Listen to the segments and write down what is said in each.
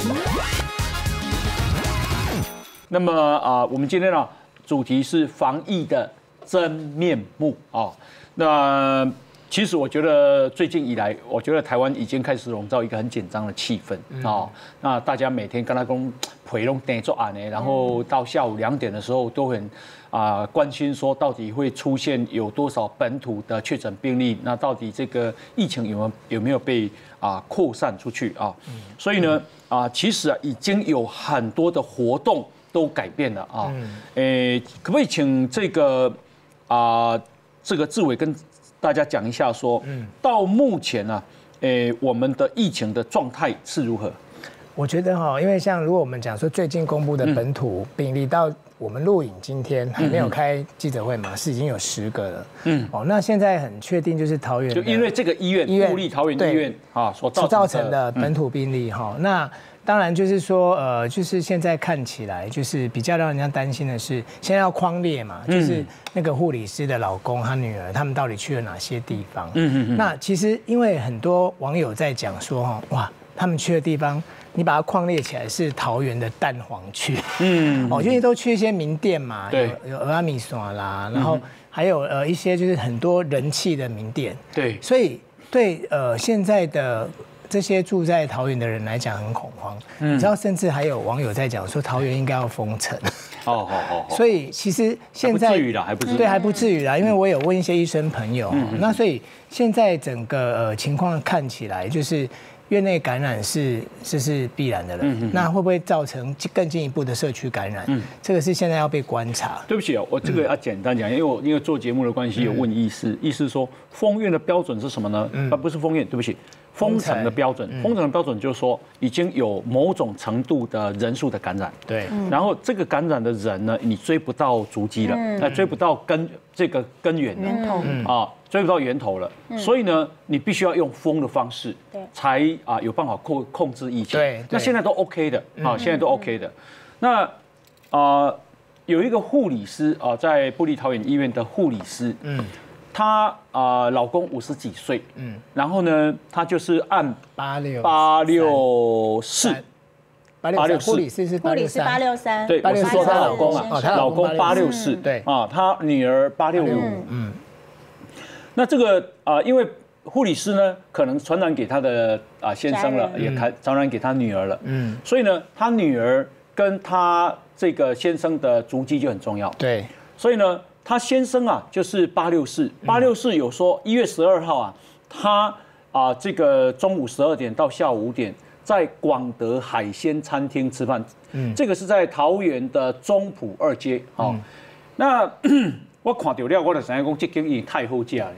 那么我们今天呢，主题是防疫的真面目啊。那其实我觉得最近以来，我觉得台湾已经开始笼罩一个很紧张的气氛啊。那大家每天跟他讲陪弄等做案呢，然后到下午2点的时候都很关心说到底会出现有多少本土的确诊病例，那到底这个疫情有没有被扩散出去啊？所以呢其实已经有很多的活动都改变了啊。可不可以请这个志伟跟大家讲一下说，到目前呢，我们的疫情的状态是如何？ 我觉得因为像如果我们讲说最近公布的本土病例，到我们录影今天还没有开记者会嘛，是已经有10个了。那现在很确定就是桃园， 就因为这个医院部立桃园医院所造成的本土病例那。当然，就是说，就是现在看起来，就是比较让人家担心的是，现在要匡列嘛，就是那个护理师的老公、他女儿，他们到底去了哪些地方？那其实因为很多网友在讲说，哇，他们去的地方，你把它匡列起来是桃园的蛋黄区，因为都去一些名店嘛，有蚵仔米线啦，然后还有一些就是很多人气的名店，对，所以对现在的。这些住在桃园的人来讲很恐慌，你知道，甚至还有网友在讲说桃园应该要封城。所以其实现在还不至于啦， 对，还不至于啦，因为我有问一些医生朋友，那所以现在整个情况看起来就是院内感染是必然的了。那会不会造成更进一步的社区感染？这个是现在要被观察。 对不起我这个要简单讲，因为做节目的关系有问医师，医师说封院的标准是什么呢？不是封院，对不起。封城的标准，封城的标准就是说已经有某种程度的人数的感染，对，然后这个感染的人呢，你追不到足迹了，那追不到根源追不到源头了，所以呢，你必须要用封的方式，才有办法控制疫情。对，那现在都 OK 的，现在都 OK 的。那有一个护理师在部立桃园医院的护理师，她老公50几岁，然后呢，她就是按864， 护理师是 863， 对，我是说她老公老公864，对她女儿865，那这个因为护理师呢，可能传染给她的先生了，也传染给她女儿了，所以呢，她女儿跟她这个先生的足迹就很重要，对，所以呢。他先生就是864有说1月12号他这个中午12点到下午5点在广德海鲜餐厅吃饭，这个是在桃园的中埔2街那我看到了，我就想讲这间已太好吃了。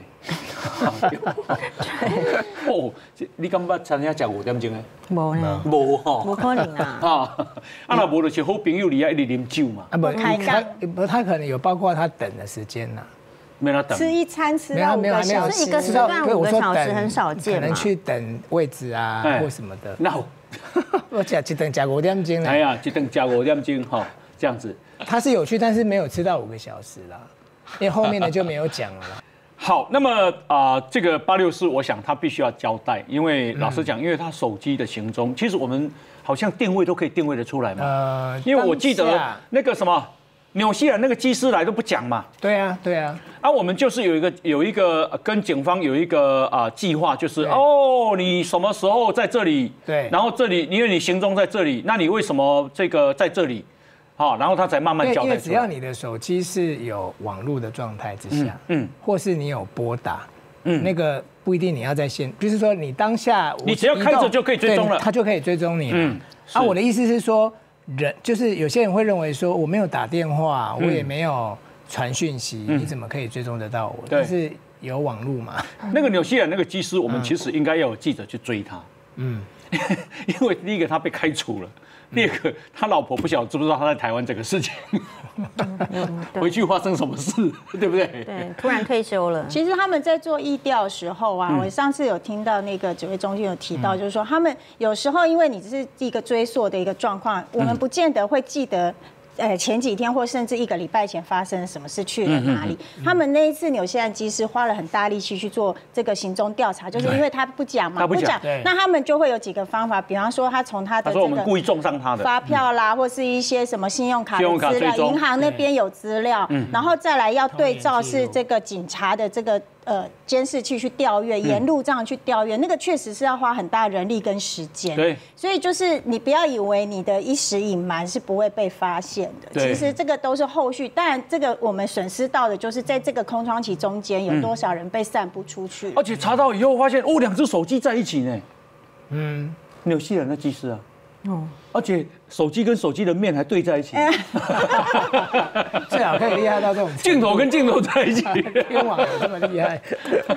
你敢捌餐厅吃5点钟的？ 无呢， 无无可能啊！ 若无就是好朋友里一直啉酒嘛。 他可能有包括他等的时间呐。 没他等。 吃一餐吃到5个小时，一个时段5个小时很少见嘛。 可能去等位置或什么的。 那我一顿吃5点钟。 哎呀，一顿吃5点钟这样子。 他是有去，但是没有吃到5个小时啦，因为后面的就没有讲了啦。 好，那么这个864，我想他必须要交代，因为老实讲，因为他手机的行踪，其实我们好像定位都可以定位得出来嘛。因为我记得那个什么纽西兰那个机师来都不讲嘛。对啊。我们就是有一个跟警方有一个计划，就是你什么时候在这里？对。然后这里因为你行踪在这里，那你为什么这个在这里？然后他才慢慢交代出来。因为只要你的手机是有网络的状态之下，或是你有拨打，那个不一定你要在线，就是说你当下你只要开着就可以追踪了， 他就可以追踪你了。我的意思是说，就是有些人会认为说我没有打电话，我也没有传讯息，你怎么可以追踪得到我？但是有网络嘛。 那个纽西兰那个机师，我们其实应该要有记者去追他，因为第一个他被开除了。第二个，他老婆不晓得知不知道他在台湾这个事情，回去发生什么事，对不对？ 对，突然退休了。 其实他们在做疫调的时候我上次有听到那个指挥中心有提到，就是说他们有时候因为你只是一个追溯的一个状况，我们不见得会记得前几天或甚至1个礼拜前发生了什么事，去了哪里？他们那一次纽西兰机师花了很大力气去做这个行踪调查，就是因为他不讲嘛，不讲，那他们就会有几个方法，比方说他从他的说我们故意撞上他的发票啦，或是一些什么信用卡的资料，银行那边有资料，然后再来要对照是这个警察的这个监视器去调阅，沿路这样去调阅，那个确实是要花很大人力跟时间。 对， 所以就是你不要以为你的一时隐瞒是不会被发现的，其实这个都是后续。当然，这个我们损失到的就是在这个空窗期中间有多少人被散布出去， 而且查到以后发现2只手机在一起呢。纽西兰的机师啊。而且手机跟手机的面还对在一起， 最好可以厉害到这种镜头跟镜头在一起， 天网有这么厉害。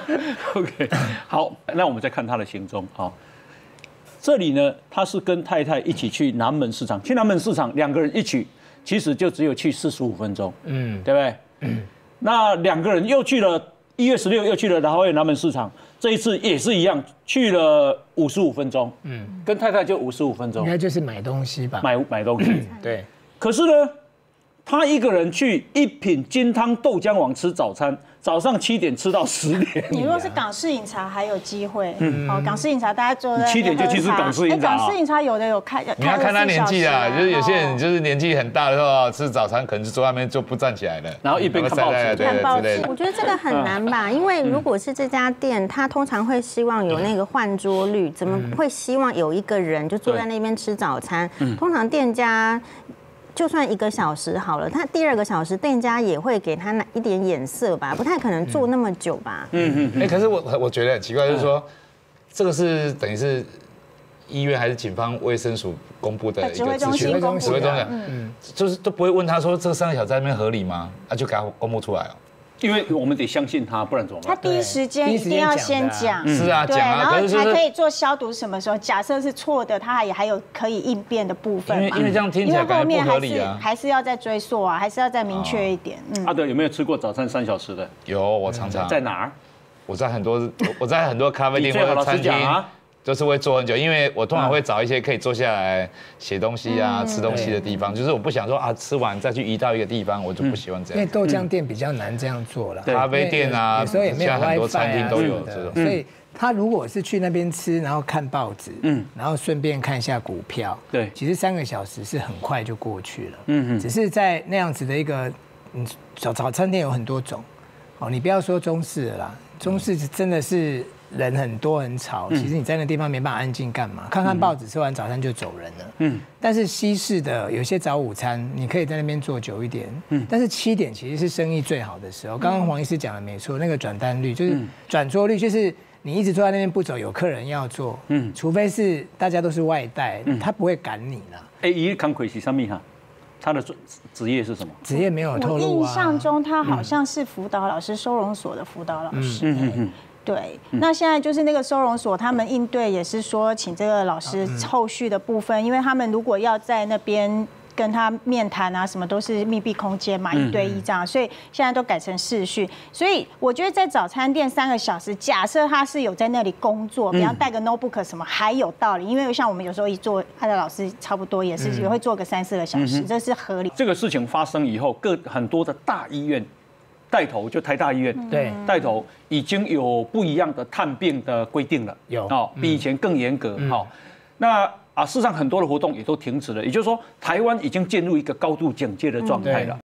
OK， 好，那我们再看他的行踪啊。这里呢，他是跟太太一起去南门市场，去南门市场2个人一起，其实就只有去45分钟，对不对？那2个人又去了1月16又去了桃园南门市场。这一次也是一样，去了55分钟，跟太太就55分钟， 应该就是买东西吧， 买东西， 对。 可是呢，他一个人去一品金汤豆浆网吃早餐，早上7点吃到10点。 你如果是港式饮茶还有机会，港式饮茶大家坐在 7点就去吃港式饮茶。 港式饮茶有的有开， 你要看他年纪啊，就是有些人就是年纪很大的时候吃早餐，可能就坐外面就不站起来了， 然后一边看报纸， 对之类的。 我觉得这个很难吧，因为如果是这家店，他通常会希望有那个换桌率，怎么会希望有一个人就坐在那边吃早餐？通常店家。就算1个小时好了，他第2个小时店家也会给他一点眼色吧，不太可能坐那么久吧。 可是我觉得很奇怪，就是说，这个是等于是医院还是警方卫生署公布的一个资讯，指挥中心，就是都不会问他说这3个小时在那边合理吗？就给他公布出来哦。 因为我们得相信他，不然怎么办？ 他第一时间一定要先讲， 是啊， 对，然后才可以做消毒。什么时候假设是错的，他还有可以应变的部分。 因为这样听起来感觉不合理啊， 还是要再追溯啊，还是要再明确一点。 阿德有没有吃过早餐3小时的？ 有，我常常。 在哪儿？ 我在很多咖啡店或者餐厅。就是会坐很久，因为我通常会找一些可以坐下来写东西啊、吃东西的地方。就是我不想说吃完再去移到一个地方，我就不喜欢这样。 因为豆浆店比较难这样做了， 咖啡店啊， 有时候也没有 WiFi 很多餐厅都有这种。 所以他如果是去那边吃，然后看报纸，然后顺便看一下股票， 对， 其实3个小时是很快就过去了。只是在那样子的一个早餐店有很多种，你不要说中式了啦，中式真的是。人很多很吵，其实你在那地方没办法安静干嘛？看看报纸，吃完早餐就走人了。但是西式的有些早午餐，你可以在那边坐久一点。但是7点其实是生意最好的时候。刚刚黄医师讲的没错，那个转单率就是转桌率，就是你一直坐在那边不走，有客人要做。除非是大家都是外带，他不会赶你啦。 伊康奎是什么哈？他的职业是什么？ 职业没有透露啊。 我印象中他好像是辅导老师，收容所的辅导老师。对，那现在就是那个收容所，他们应对也是说，请这个老师后续的部分，因为他们如果要在那边跟他面谈啊，什么都是密闭空间嘛，1对1这样，所以现在都改成视讯。所以我觉得在早餐店3个小时，假设他是有在那里工作，比方带个 notebook 什么，还有道理，因为像我们有时候一做，他的老师差不多也是也会做个3、4个小时，这是合理。 这个事情发生以后，很多的大医院。带头就台大医院， 对， 带头已经有不一样的探病的规定了，比以前更严格。那事实上很多的活动也都停止了，也就是说，台湾已经进入一个高度警戒的状态了。